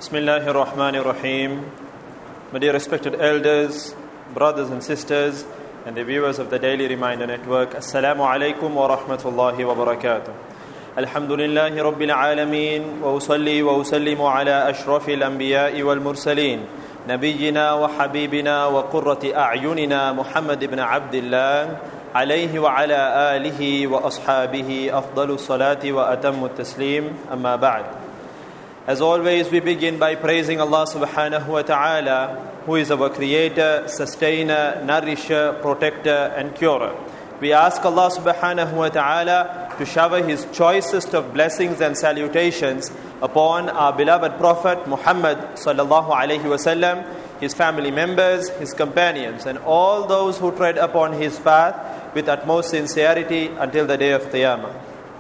Bismillahir Rahmanir Rahim. My dear respected elders, brothers and sisters, and the viewers of the Daily Reminder Network, Assalamu alaikum wa rahmatullahi wa barakatuh. Alhamdulillahi Rabbil Alameen, wa usalli wa usallimu ala ashrafil anbiya'i wal mursaleen, nabiyyina wa habibina wa qurrati a'yunina Muhammad ibn Abdillah, alayhi wa ala alihi wa ashabihi afdalu salati wa atammu taslim, amma ba'd. As always, we begin by praising Allah subhanahu wa ta'ala, who is our creator, sustainer, nourisher, protector and curer. We ask Allah subhanahu wa ta'ala to shower His choicest of blessings and salutations upon our beloved Prophet Muhammad sallallahu alayhi wasallam, his family members, his companions, and all those who tread upon his path with utmost sincerity until the day of Qiyamah.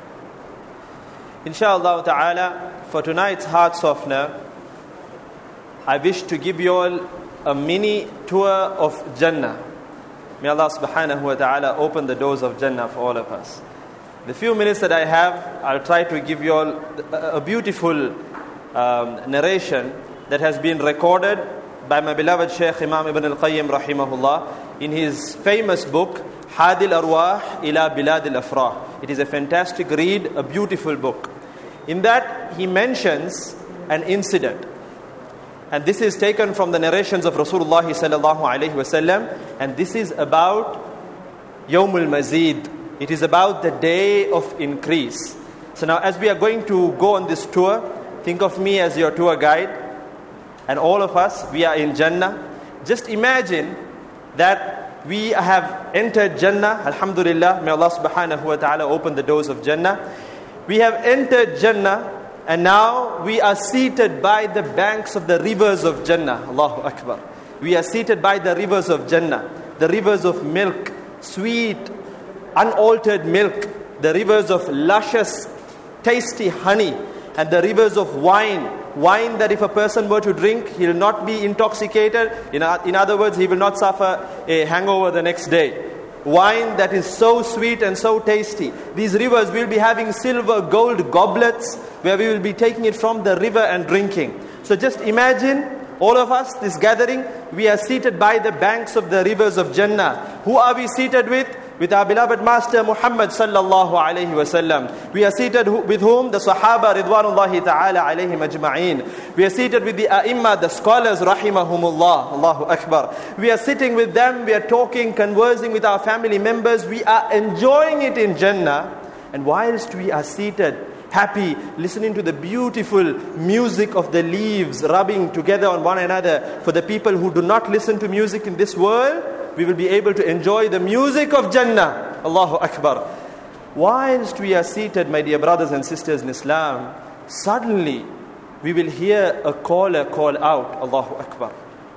Inshallah ta'ala, for tonight's heart softener, I wish to give you all a mini tour of Jannah. May Allah subhanahu wa ta'ala open the doors of Jannah for all of us. The few minutes that I have, I'll try to give you all a beautiful narration that has been recorded by my beloved Shaykh Imam Ibn al-Qayyim rahimahullah in his famous book, Hadi al-Arwah ila Bilad al-Afrah. It is a fantastic read, a beautiful book. In that, he mentions an incident. And this is taken from the narrations of Rasulullah sallallahu alayhi wasallam. And this is about Yawmul Mazid. It is about the day of increase. So now, as we are going to go on this tour, think of me as your tour guide. And all of us, we are in Jannah. Just imagine that we have entered Jannah. Alhamdulillah, may Allah subhanahu wa ta'ala open the doors of Jannah. We have entered Jannah, and now we are seated by the banks of the rivers of Jannah. Allahu Akbar. We are seated by the rivers of Jannah. The rivers of milk, sweet, unaltered milk. The rivers of luscious, tasty honey. And the rivers of wine. Wine that if a person were to drink, he will not be intoxicated. In other words, he will not suffer a hangover the next day. Wine that is so sweet and so tasty. These rivers will be having silver, gold goblets where we will be taking it from the river and drinking. So just imagine all of us, this gathering, we are seated by the banks of the rivers of Jannah. Who are we seated with? With our beloved Master Muhammad sallallahu alayhi wasallam. We are seated with whom? The Sahaba ridwanullahi ta'ala alayhim ajma'een. We are seated with the A'imma, the scholars rahimahumullah. Allahu Akbar. We are sitting with them, we are talking, conversing with our family members. We are enjoying it in Jannah. And whilst we are seated, happy, listening to the beautiful music of the leaves rubbing together on one another. For the people who do not listen to music in this world, we will be able to enjoy the music of Jannah. Allahu Akbar. Whilst we are seated, my dear brothers and sisters in Islam, suddenly we will hear a caller call out. Allahu Akbar.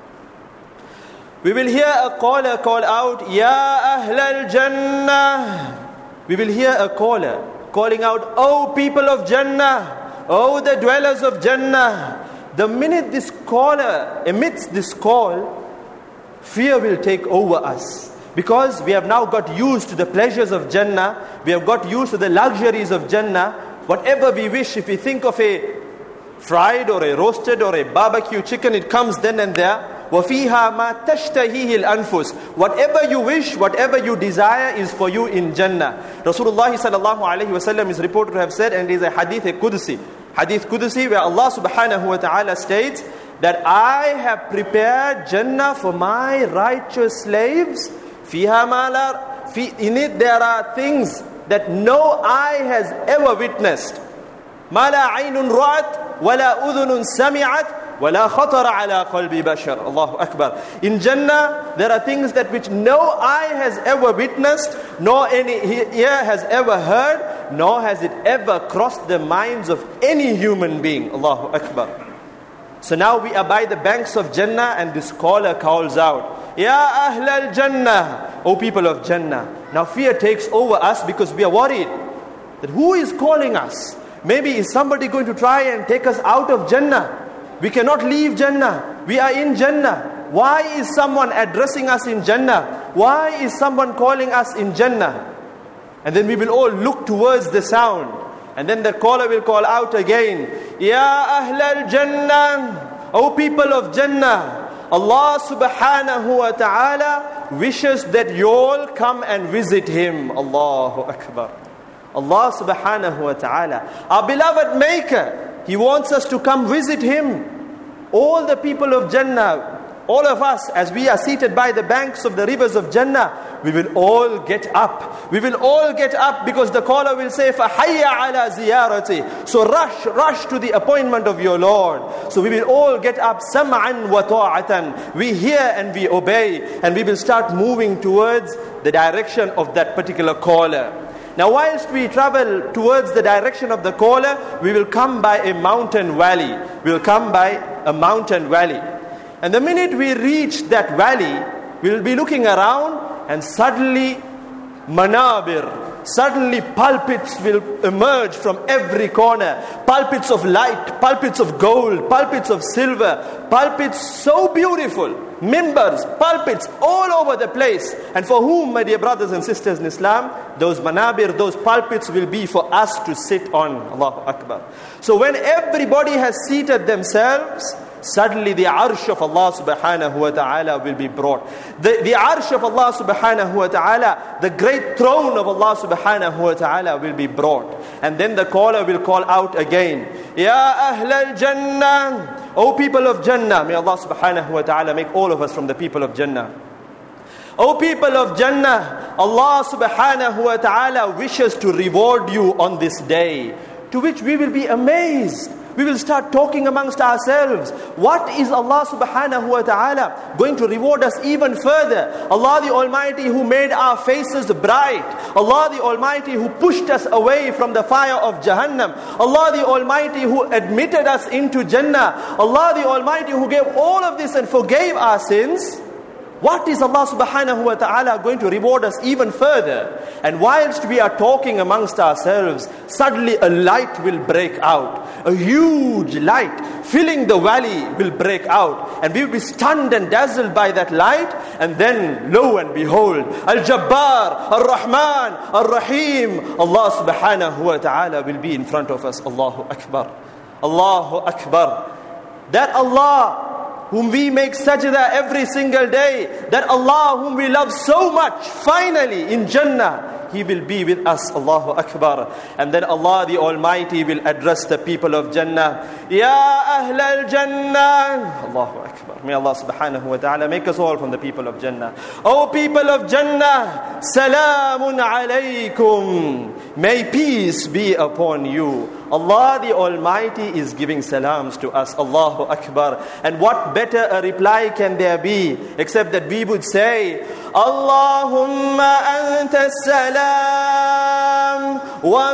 We will hear a caller call out, Ya Ahl al-Jannah. We will hear a caller calling out, O people of Jannah, O the dwellers of Jannah. The minute this caller emits this call, fear will take over us. Because we have now got used to the pleasures of Jannah. We have got used to the luxuries of Jannah. Whatever we wish, if we think of a fried or a roasted or a barbecue chicken, it comes then and there. وَفِيهَا مَا تَشْتَهِيهِ الْأَنفُسِ. Whatever you wish, whatever you desire is for you in Jannah. Rasulullah sallallahu alayhi wasallam is reported to have said, and it is a hadith Qudsi. Hadith Qudsi, where Allah subhanahu wa ta'ala states that I have prepared Jannah for my righteous slaves. In it there are things that no eye has ever witnessed. مَا لَا عَيْنٌ رَأَتْ وَلَا أُذُنٌ سَمِعَتْ وَلَا خَطَرَ عَلَىٰ قَلْبِ بَشَرٍ. Allahu Akbar. In Jannah, there are things that which no eye has ever witnessed, nor any ear has ever heard, nor has it ever crossed the minds of any human being. Allahu Akbar. So now we are by the banks of Jannah, and this caller calls out, Ya Ahl al-Jannah, O people of Jannah. Now fear takes over us because we are worried that who is calling us? Maybe is somebody going to try and take us out of Jannah? We cannot leave Jannah. We are in Jannah. Why is someone addressing us in Jannah? Why is someone calling us in Jannah? And then we will all look towards the sound. And then the caller will call out again, Ya Ahl al-Jannah, O people of Jannah, Allah subhanahu wa ta'ala wishes that you all come and visit Him. Allahu Akbar. Allah subhanahu wa ta'ala, our beloved Maker, He wants us to come visit Him. All the people of Jannah, all of us, as we are seated by the banks of the rivers of Jannah, we will all get up. We will all get up because the caller will say, فَحَيَّ عَلَى زِيَارَتِي. So rush to the appointment of your Lord. So we will all get up, سَمْعًا وَطَاعَةً. We hear and we obey, and we will start moving towards the direction of that particular caller. Now whilst we travel towards the direction of the caller, we will come by a mountain valley. We will come by a mountain valley. And the minute we reach that valley, we will be looking around, and suddenly manabir, suddenly pulpits will emerge from every corner. Pulpits of light, pulpits of gold, pulpits of silver, pulpits so beautiful. Mimbars, pulpits all over the place. And for whom, my dear brothers and sisters in Islam, those manabir, those pulpits will be for us to sit on. Allahu Akbar. So when everybody has seated themselves, suddenly the arsh of Allah subhanahu wa ta'ala will be brought. The arsh of Allah subhanahu wa ta'ala, the great throne of Allah subhanahu wa ta'ala will be brought. And then the caller will call out again, Ya Ahl al-Jannah, O people of Jannah. May Allah subhanahu wa ta'ala make all of us from the people of Jannah. O people of Jannah, Allah subhanahu wa ta'ala wishes to reward you on this day. To which we will be amazed. We will start talking amongst ourselves. What is Allah subhanahu wa ta'ala going to reward us even further? Allah the Almighty who made our faces bright. Allah the Almighty who pushed us away from the fire of Jahannam. Allah the Almighty who admitted us into Jannah. Allah the Almighty who gave all of this and forgave our sins. What is Allah subhanahu wa ta'ala going to reward us even further? And whilst we are talking amongst ourselves, suddenly a light will break out. A huge light filling the valley will break out. And we will be stunned and dazzled by that light. And then, lo and behold, Al-Jabbar, Ar-Rahman, Ar-Rahim, Allah subhanahu wa ta'ala will be in front of us. Allahu Akbar. Allahu Akbar. That Allah whom we make sajda every single day, that Allah whom we love so much, finally in Jannah, He will be with us. Allahu Akbar. And then Allah the Almighty will address the people of Jannah, Ya Ahl al-Jannah. Allahu Akbar. May Allah subhanahu wa ta'ala make us all from the people of Jannah. O people of Jannah, Salamun alaykum. May peace be upon you. Allah the Almighty is giving salams to us. Allahu Akbar. And what better a reply can there be except that we would say, Allahumma anta salam wa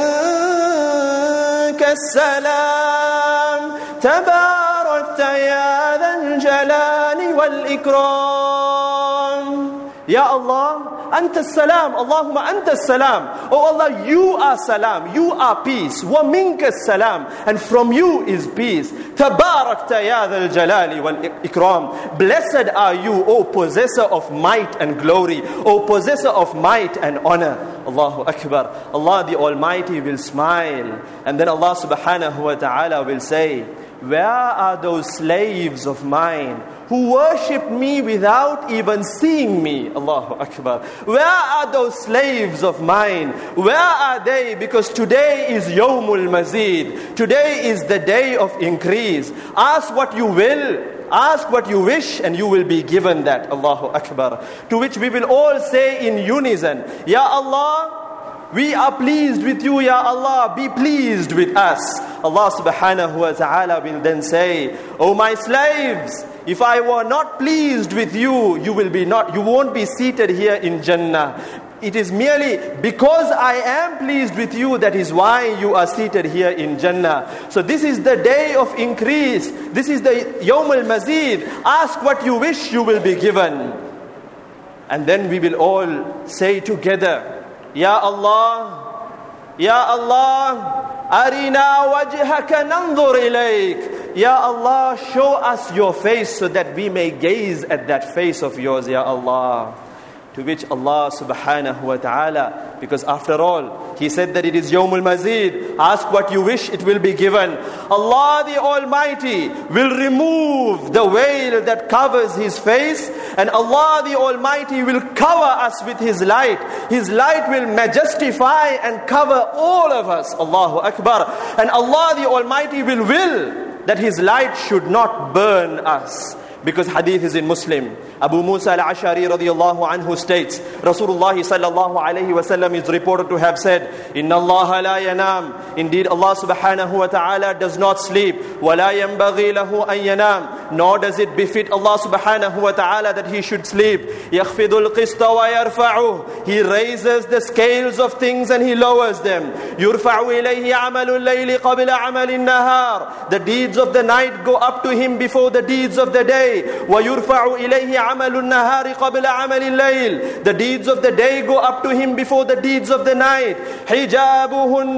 minka salam tabarakta ya dhal jalali wal ikram. Ya Allah, anta salam, Allahumma anta salam. Oh Allah, you are salam, you are peace. Wa minka salam, and from you is peace. Tabarakta ya dhal jalali wal ikram. Blessed are you, O possessor of might and glory, O possessor of might and honor. Allahu Akbar. Allah the Almighty will smile, and then Allah subhanahu wa ta'ala will say, where are those slaves of mine who worship me without even seeing me? Allahu Akbar. Where are those slaves of mine? Where are they? Because today is Yawmul Mazid. Today is the day of increase. Ask what you will. Ask what you wish and you will be given that. Allahu Akbar. To which we will all say in unison, Ya Allah, we are pleased with you, Ya Allah, be pleased with us. Allah subhanahu wa ta'ala will then say, O my slaves, if I were not pleased with you, you won't be seated here in Jannah. It is merely because I am pleased with you, that is why you are seated here in Jannah. So this is the day of increase. This is the Yawm al-Mazid. Ask what you wish, you will be given. And then we will all say together, Ya Allah, Ya Allah, Arina wajhaka nanzur ilayk. Ya Allah, show us your face so that we may gaze at that face of yours, Ya Allah. To which Allah subhanahu wa ta'ala, because after all, He said that it is Yawmul Mazid, ask what you wish, it will be given. Allah the Almighty will remove the veil that covers His face, and Allah the Almighty will cover us with His light. His light will majestify and cover all of us. Allahu Akbar. And Allah the Almighty will that His light should not burn us. Because hadith is in Muslim. Abu Musa al-Ash'ari radiyallahu anhu states, Rasulullah sallallahu alayhi wa sallam is reported to have said, Inna Allah la yanam. Indeed, Allah subhanahu wa ta'ala does not sleep. Wa la yanbaghi lahu an yanam. Nor does it befit Allah subhanahu wa ta'ala that He should sleep. Yakhfidul qista wa yarfa'uh. He raises the scales of things and He lowers them. Yurfa'u ilayhi amalul layli qabla amalin nahar. The deeds of the night go up to Him before the deeds of the day. وَيُرْفَعُ إِلَيْهِ عَمَلُ النَّهَارِ قَبْلَ عَمَلِ اللَّيْلِ. The deeds of the day go up to Him before the deeds of the night. حِجَابُهُ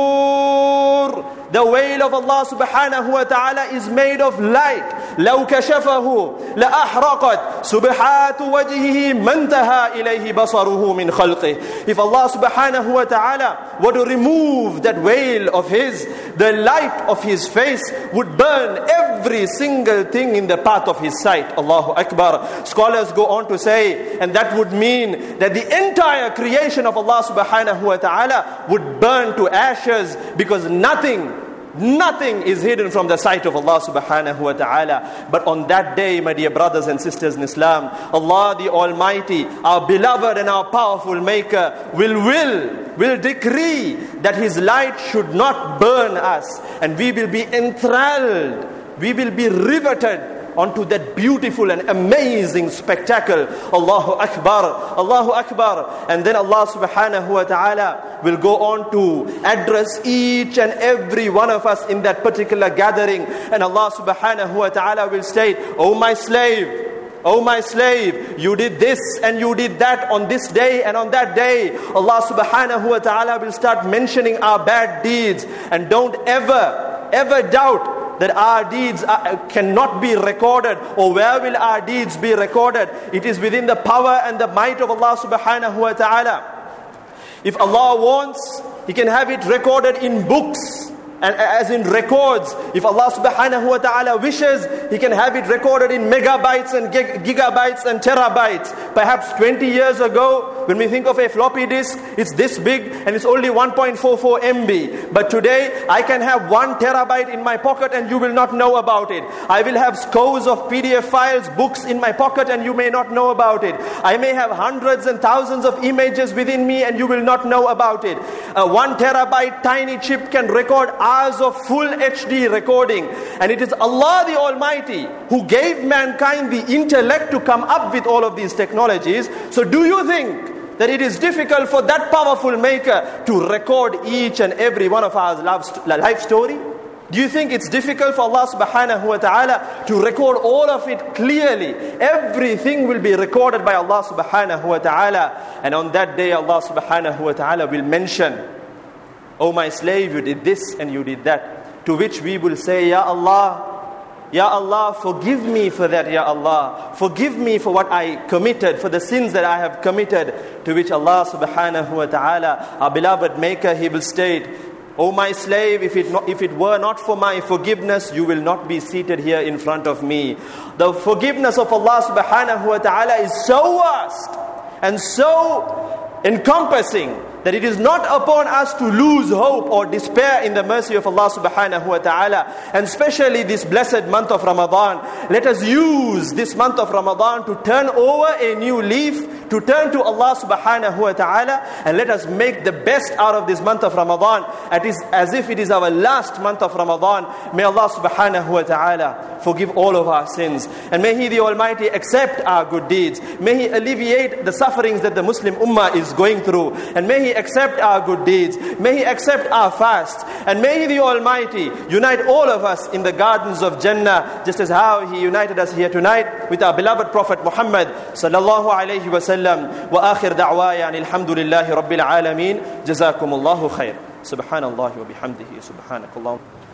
النُّورِ. The veil of Allah subhanahu wa ta'ala is made of light. لَوْ كَشَفَهُ لَأَحْرَقَتْ سُبْحَاتُ وَجْهِهِ مَنْتَهَا إِلَيْهِ بَصَرُهُ مِنْ خَلْقِهِ. If Allah subhanahu wa ta'ala were to remove that veil of His, the light of His face would burn every single thing in the path of His sight. Allahu Akbar. Scholars go on to say, and that would mean that the entire creation of Allah subhanahu wa ta'ala would burn to ashes, because nothing is hidden from the sight of Allah subhanahu wa ta'ala. But on that day, my dear brothers and sisters in Islam, Allah the Almighty, our beloved and our powerful Maker, will decree that His light should not burn us, and we will be enthralled, we will be riveted onto that beautiful and amazing spectacle. Allahu Akbar, Allahu Akbar. And then Allah subhanahu wa ta'ala will go on to address each and every one of us in that particular gathering. And Allah subhanahu wa ta'ala will state, "O my slave, O my slave, you did this and you did that on this day and on that day." Allah subhanahu wa ta'ala will start mentioning our bad deeds. And don't ever doubt that our deeds cannot be recorded, or where will our deeds be recorded? It is within the power and the might of Allah subhanahu wa ta'ala. If Allah wants, He can have it recorded in books, and as in records. If Allah subhanahu wa ta'ala wishes, He can have it recorded in megabytes and gigabytes and terabytes. Perhaps 20 years ago, when we think of a floppy disk, it's this big and it's only 1.44 MB. But today, I can have 1 terabyte in my pocket and you will not know about it. I will have scores of PDF files, books in my pocket, and you may not know about it. I may have hundreds and thousands of images within me and you will not know about it. A 1 terabyte tiny chip can record hours of full HD recording. And it is Allah the Almighty who gave mankind the intellect to come up with all of these technologies. So do you think that it is difficult for that powerful Maker to record each and every one of our life story? Do you think it's difficult for Allah subhanahu wa ta'ala to record all of it clearly? Everything will be recorded by Allah subhanahu wa ta'ala. And on that day, Allah subhanahu wa ta'ala will mention, "O my slave, you did this and you did that." To which we will say, "Ya Allah, forgive me for that, Ya Allah. Forgive me for what I committed, for the sins that I have committed." To which Allah subhanahu wa ta'ala, our beloved Maker, He will state, "O my slave, if it were not for my forgiveness, you will not be seated here in front of me." The forgiveness of Allah subhanahu wa ta'ala is so vast and so encompassing that it is not upon us to lose hope or despair in the mercy of Allah subhanahu wa ta'ala. And especially this blessed month of Ramadan, let us use this month of Ramadan to turn over a new leaf, to turn to Allah subhanahu wa ta'ala, and let us make the best out of this month of Ramadan. It is as if it is our last month of Ramadan. May Allah subhanahu wa ta'ala forgive all of our sins, and may He the Almighty accept our good deeds. May He alleviate the sufferings that the Muslim Ummah is going through, and may He accept our good deeds. May He accept our fast, and may He the Almighty unite all of us in the gardens of Jannah, just as how He united us here tonight with our beloved Prophet Muhammad sallallahu alayhi wa sallam. Wa akhir da'waya alhamdulillahi rabbil alameen. Jazakumullahu khair. Subhanallah wa bihamdihi. Subhanakallah.